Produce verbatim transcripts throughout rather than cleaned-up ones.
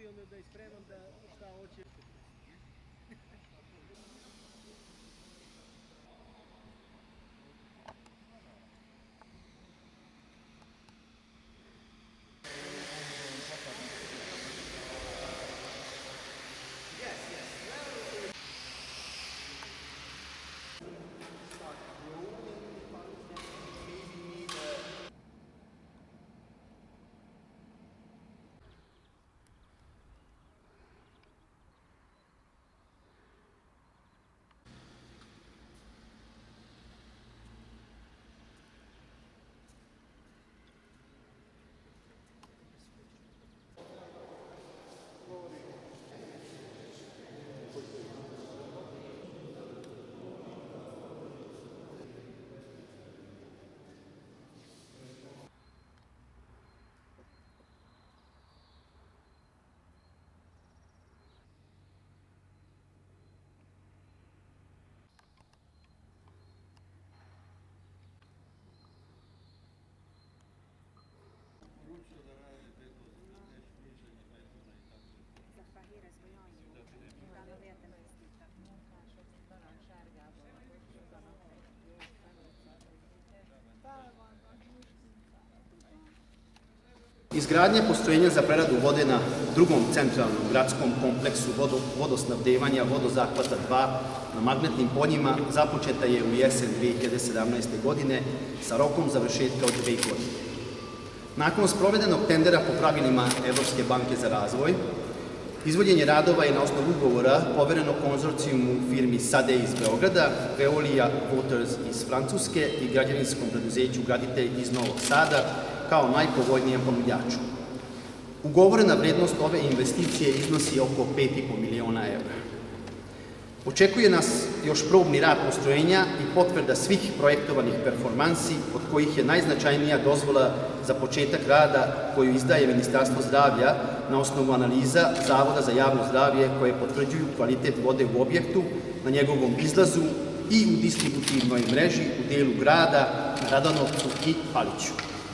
i onda da je spreman da šta hoće. Izgradnja postrojenja za preradu vode na drugom centralnom gradskom kompleksu vodosnabdevanja vodozahvata dva na magnetnim poljima započeta je u jesen dve hiljade sedamnaeste. godine sa rokom završetka od dve godine. Nakon sprovedenog tendera po pravilima Evropske banke za razvoj, izvođenje radova je na osnovu ugovora povereno konzorcijumu firmi Sade iz Beograda, Veolia Waters iz Francuske i građevinskom preduzeću Graditelj iz Novog Sada kao najpovoljnijem ponuđaču. Ugovorena vrednost ove investicije iznosi oko pet i po miliona evra. Očekuje nas još probni rad postrojenja i potvrda svih projektovanih performansi, od kojih je najznačajnija dozvola za početak rada koju izdaje Ministarstvo zdravlja na osnovu analiza Zavoda za javno zdravlje koje potvrđuju kvalitet vode u objektu, na njegovom izlazu i u distributivnoj mreži u delu grada, na Radanovcu i Paliću.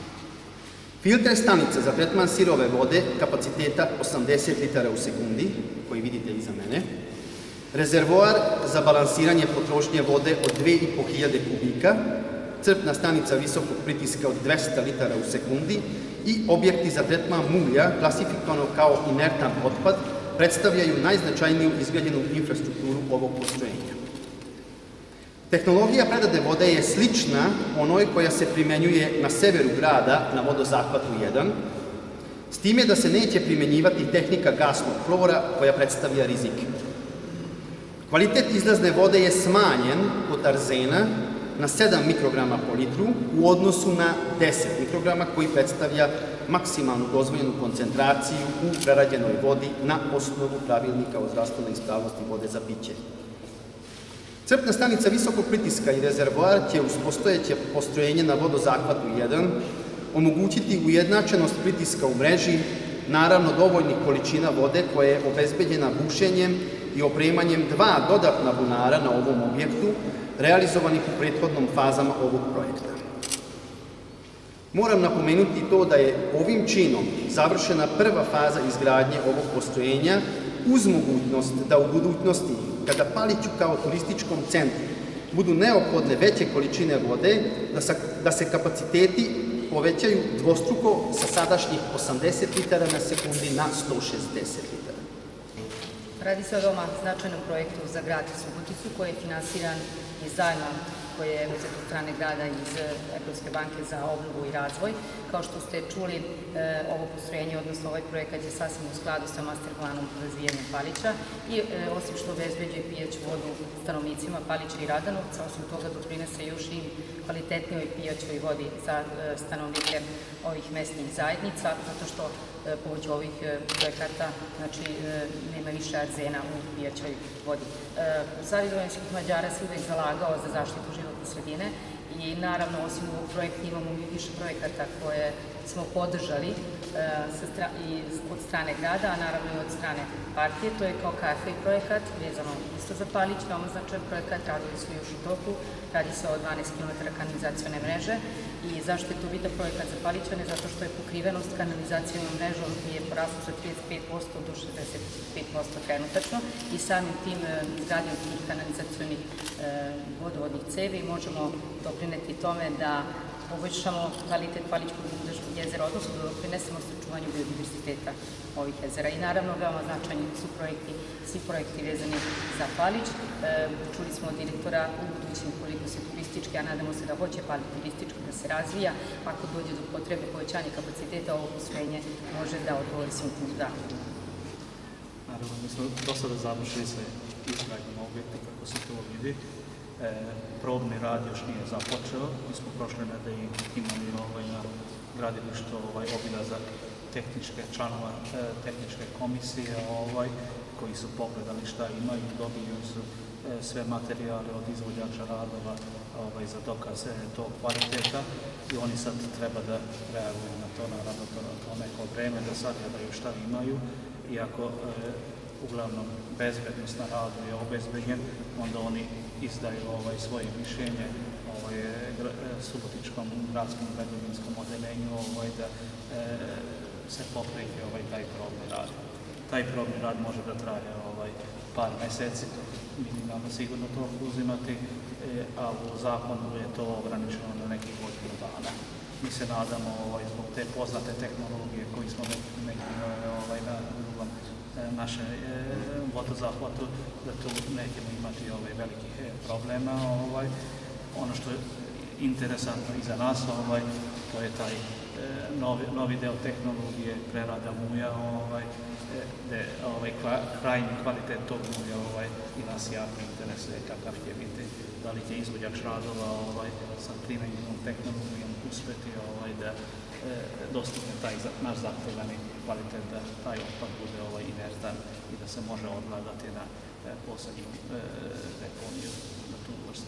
Filter stanica za tretman sirove vode kapaciteta osamdeset litara u sekundi, koji vidite iza mene, rezervoar za balansiranje potrošnje vode od dve i po hiljade kubika, crpna stanica visokog pritiska od dvesta litara u sekundi i objekti za tretman mulja, klasifikovano kao inertan otpad, predstavljaju najznačajniju izgrađenu infrastrukturu ovog postrojenja. Tehnologija prerade vode je slična onoj koja se primenjuje na severu grada na vodozahvatu jedan, s time da se neće primenjivati tehnika gasnog klora koja predstavlja rizik. Kvalitet izlazne vode je smanjen kod arzena na sedam mikrograma po litru u odnosu na deset mikrograma koji predstavlja maksimalnu dozvoljenu koncentraciju u prerađenoj vodi na osnovu pravilnika o zdravstvenoj ispravnosti vode za piće. Crpna stanica visokog pritiska i rezervoar će uz postojeće postrojenje na vodozahvatu jedan omogućiti ujednačenost pritiska u mreži, naravno dovoljnih količina vode koja je obezbeđena bušenjem i opremanjem dva dodatna bunara na ovom objektu, realizovanih u prethodnom fazama ovog projekta. Moram napomenuti to da je ovim činom završena prva faza izgradnje ovog postrojenja uz mogućnost da u budućnosti, kada Paliću kao turističkom centru budu neophodne veće količine vode, da se kapaciteti povećaju dvostruko sa sadašnjih osamdeset litara na sekundi na sto šezdeset litara. Radi se o veoma značajnom projektu za grad Suboticu koji je finansiran iz zajma koji je uzet od strane grada iz Evropske banke za obnovu i razvoj. Kao što ste čuli, ovo postrojenje, odnosno ovaj projekat je sasvim u skladu sa master planom razvijenja Palića i osim što obezbeđuje pijaću vodu stanovnicima Palića i Radanovca, osim toga doprinese još i kvalitetnijoj pijaćoj vodi za stanovnike ovih mesnih zajednica, zato što pomoću ovih projekata nema više arzena u pijaćoj vodi. Savez vojvođanskih Mađara se uvek zalagao za zaštitu životne sredine i naravno osim ovog projekta imamo i više projekata koje smo podržali od strane grada, a naravno i od strane partije. To je kao kafe projekat, vezano isto za Palić, veoma značajan projekat, radovi su još u toku, radi se o dvanaest kilometara kanalizacione mreže. I zašto je to bitan projekat za Palićane? Zato što je pokrivenost kanalizacijom mrežom je porasla sa trideset pet posto do šezdeset pet posto trenutačno i samim tim izgradnjom tih kanalizacionih vodovodnih cevi možemo doprineti tome da poboljšamo kvalitet Palićkog i Budaškog jezera, odnosno da doprinesemo sačuvanju biodiverziteta ovih jezera. I naravno, veoma značajni su projekti, svi projekti vezani za Palić. Čuli smo od direktora u budućim koliko se turistički, a nadamo se da hoće Palić turistički da se razvija. Ako dođe do potrebe povećanja kapaciteta, ovo postrojenje može da odgovori svim tim zahtjevima. Naravno, mi smo do sada završili sa izgradnjom objekta, kako se to vidi. Probni rad još nije započeo. Mi smo prošle nedelje imali na gradilištu obilazak tehničke članova tehničke komisije koji su pogledali šta imaju, dobili su sve materijale od izvođača radova za dokaz tog kvaliteta i oni sad treba da reaguju na to, naravno to neko vreme, da sagledaju šta imaju. Iako uglavnom bezbednost na radu je obezbeđen, onda oni izdaju svoje mišljenje Subotičkom gradskom građevinskom odeljenju da se pokrije taj probni rad. Taj probni rad može da traje par meseci, minimalno sigurno to uzimati, a u zakonu je to ograničeno na nekih godinu dana. Mi se nadamo zbog te poznate tehnologije koji smo nekima na drugom naše vodozahvatu, da tu nećemo imati velikih problema. Ono što je interesantno i za nas, to je taj novi deo tehnologije, prerada mulja, gde krajnji kvalitet tog mulja i nas jako interesuje kakav će biti, da li će izvođač radova sa primenjenom tehnologijom uspeti da dostupne taj naš zahtevani kvalitet, da taj otpad bude inertan i da se može odlagati na posebnu deponiju na tu vrstu.